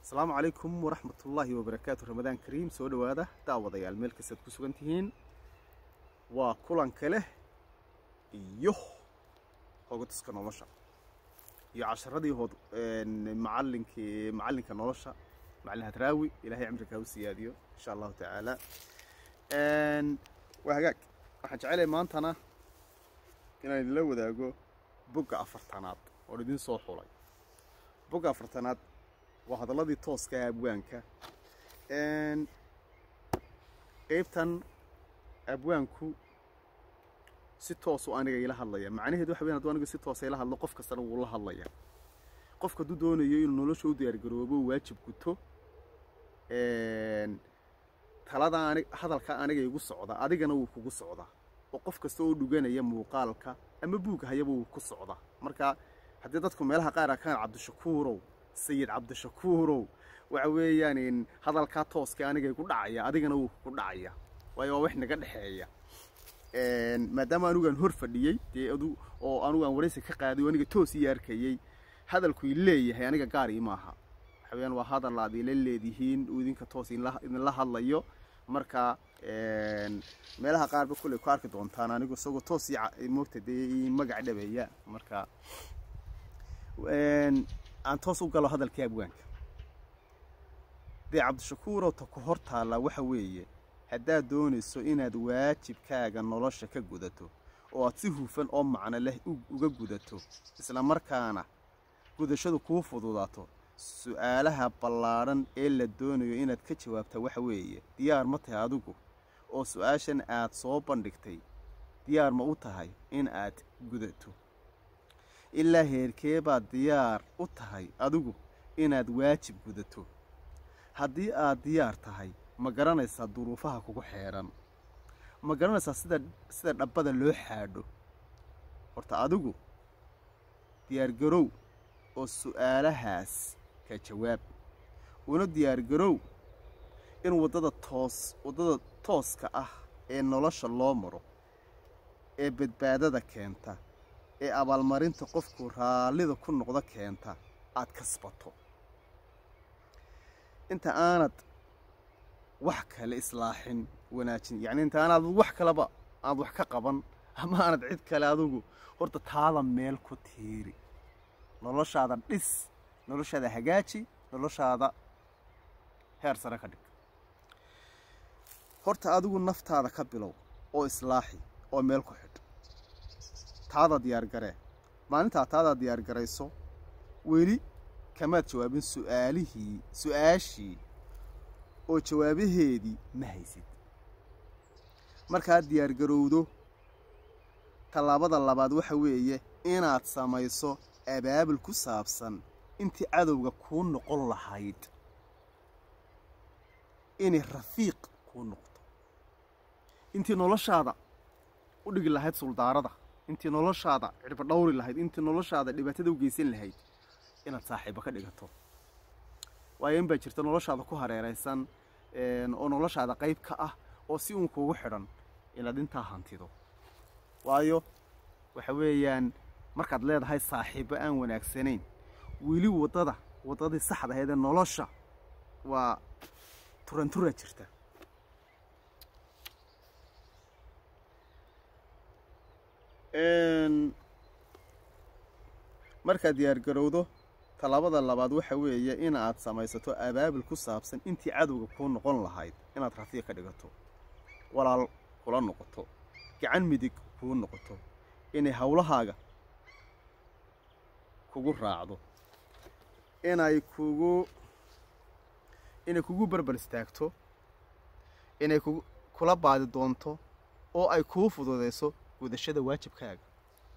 السلام عليكم ورحمة الله وبركاته. رمضان كريم. سو دواده daawadayaal meel kasta ku sugan tihiin waa kulan kale iyo hoggaanka nolosha iyo casharadii macallinka nolosha macallin Hadraawi ilaahay cimriga u siyaadiyo insha Allah taala waxaan jecelahay maantana inaan la wadaago bogga afartanaad oo idin soo xulay. bogga afartanaad waa hadalladii tooska ah abwaanka qaybtan abwaanku si toos oo aniga ila hadlaya macnaheedu waxa weeyaan aniga si toos ila hadlo qof kasta uu la hadlaya qofka duu doonayo inuu nolosha u diyaar garoobo waajib guto talada hadalka aniga igu socda adigana uu kugu socda oo qof kasta oo dhuganaya muuqaalka ama buuga hayaba uu ku socda marka haddii dadku meelaha qaar ka Cabdishakuurow سيد عبد الشكور وعويان إن هذا الكاتوس كان يقول دعية أديك أنا وقول دعية وإحنا قد حية ما دام أنا وجن هرف ديي تأدو أو أنا وجن ورث كقاعد وأنا توسي يركي هذا الكويلي هي أنا كقاري معها حبيان وهذا الذي للذين ودين كتوسي إن الله الله يو مركا مالها قارب كل كارك دون تانا أنا سوق توسي مبتدئ مقعد بيا مركا aan toos u galo hadalka abwaanka Cabdishakuur oo takoorta la waxa weeye hadaa doonayso inaad waajibkaaga nolosha ka gudato oo aad si hufan oo macna leh uga gudato isla markaana gudashadu ku fududaato su'aalaha ballaaran ee la doonayo inaad ka jawaabto waxa weeye diyaar ma tahay adigu oo su'aashan aad soo bandhigtay diyaar ma u tahay in aad gudato إلا هيركيبا ديار أتهاي أدوغو إناد واجب قدتو هادي ديار تهاي مقرانا يسا ظروفها كوكو حيران مقرانا يسا سيدا أبدا لو حادو ورطا أدوغو ديار قرو أو سؤالهاس كجواب ونو ديار قرو إن ودادا توس كأه إن نولاش اللومرو إيه بدبادة كينتا ee abaalmarinta qofku raalida ku noqdo keenta aad kasbato inta aanad wax kale islaaxin wanaajin yani inta aanad wax kalaba aad wax ka qaban ama aanad cid kale adigu horta taada meel ku tiiri noloshaada dhis noloshaada hagaaji noloshaada heer sare ka dhig horta adigu naftaada ka bilow oo islaaxi oo meel ku xidh هذا ديار جراه ما أنت هذا ديار جريسو ولي كما جوابين سؤالي أو جوابه هذي ما هيسد مركز ديار جرودو طلبات الله بعد وحويه إن أتصميصو أباب الكسابسن أنت عدو كون نقول حيد إن الرفيق كون نقطة أنت نلاش هذا ودق الله هاد سلطة ده intii noloshaada cirba dhawri lahayd intii noloshaada dhibaatada u geysan lahayd inaad saaxiibo ka dhigato waa in ba jirto noloshaada ku hareeraysan oo noloshaada qayb ka ah oo si uun kugu xidhan inaad inta hantido waayo waxa weeyaan markaad leedahay saaxiibo aan wanaagsanayn wili wadadii saxda ahayd ee nolosha waa turantura jirta marka diyaar garowdo talabada labaad waxa weeye in aad samaysato abaabul ku saabsan intii cadowga ku noqon lahayd inaad rafiiq ka dhigato walaal kula noqoto gacan midig ku noqoto inay hawlahaaga kugu raacdo inay kugu barbar istaagto inay kula baadi doonto oo ay ku fududeyso gudashada waajibkaaga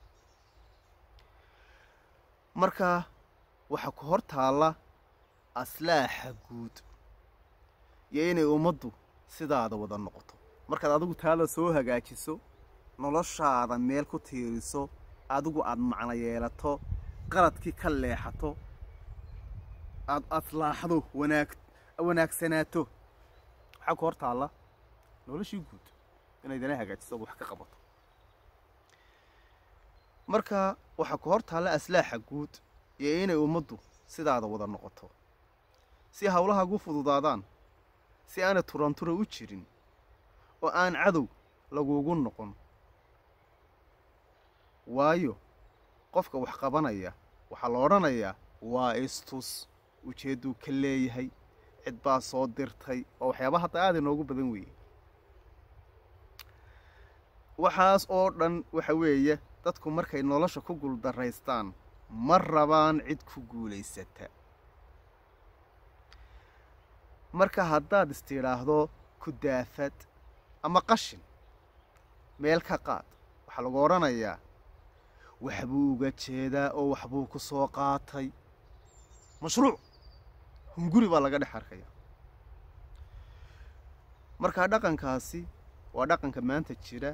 marka waxa ku hortaala aslaaxa guud yeena umadu sidaada wada noqoto marka adigu taada soo hagaajiso noloshaada meel ku tiiriso adigu aad macna yeelato qaladkii ka leexato aad aslaaxdo wanaagsanaato waxa ku hortaala noloshii guud inay dana hagaajiso wax ka qabato marka waxa ku hortaala aslaaxa guud iyo inay umadu sidaada wada noqoto si hawlahaagu fududaadaan, si aanay turantura u jirin oo aan cadow lagugu noqon. waayo qofka wax qabanaya waxaa la odhanayaa waa istus, ujeedduu ka leeyahay, cid baa soo dirtay, oo waxyaaba hadda aad inoogu badan weeye. waxaas oo dhan waxa weeye dadku markay nolosha ku guuldaraystaan ma rabaan cid ku guulaysata. marka haddaad istidhaahdo ku daafad ama qashin meel ka qaad, waxaa lagu odhanayaa waxbuu uga jeedaa oo waxbuu ku soo qaatay. mashruuc hunguri baa laga dhex arkaya. markaa dhaqankaasi waa dhaqanka maanta jira.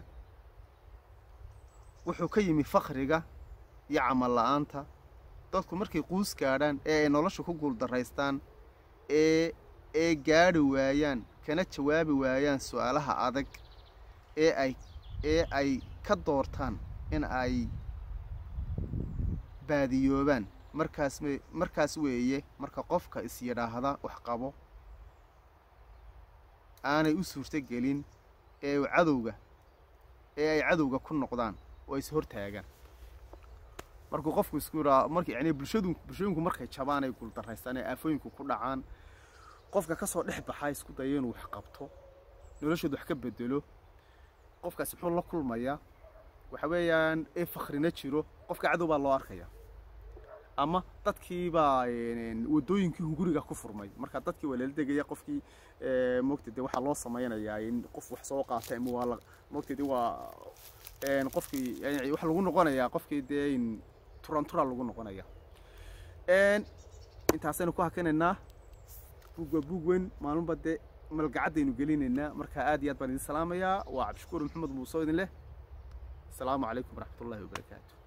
wuxuu ka yimi fakriga iyo camal la'aanta. dadku markay quus gaadhaan ee ay nolosha ku guuldaraystaan ee gaadhi waayaan kana jawaabi waayaan su'aalaha adag ee ay ka doortaan in ay baadiyoobaan, markaas weeye marka qofka is yidhaahda wax qabo aanay u suurtogelin ee ay cadowga ku noqdaan oo is hortaagaan. markuu qofku isku yidhaa yani bulshooyinku markay jabaan ay guuldaraystaan ee aafooyinku ku dhacaan, qofka ka soo dhex baxaa isku daya inuu wax qabto, noloshooda wax ka bedelo. qofkaasi muxuu la kulmayaa? waxa weeyaan fakrina jiro, qofka cadow baa loo arkaya, ama dadkii baa wadooyinkii hunguriga ku furmay. marka dadkii waa lala degaya, qofkii moogtay waxaa loo samaynayaa in qof wax soo qaatay ama waa moogtay waa qofkii yani waxa lagu noqonayaa qofkii dee in turantura lagu noqonaya. intaasaynu ku hakanaynaa. buug weyn maalinba dee malgacadaynu gelinaynaa. marka aad iyo aad baan idin salaamayaa. waa cabdishakuur maxamed muuse idin leh. السلام عليكم ورحمة الله وبركاته.